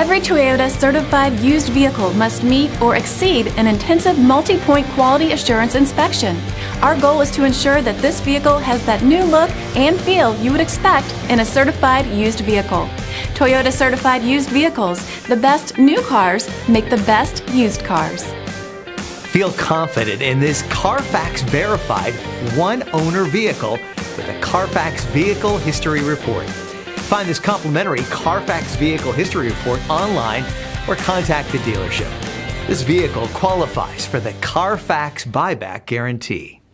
Every Toyota certified used vehicle must meet or exceed an intensive multi-point quality assurance inspection. Our goal is to ensure that this vehicle has that new look and feel you would expect in a certified used vehicle. Toyota certified used vehicles, the best new cars make the best used cars. Feel confident in this Carfax verified one-owner vehicle with a Carfax Vehicle History Report. Find this complimentary Carfax Vehicle History Report online or contact the dealership. This vehicle qualifies for the Carfax Buyback Guarantee.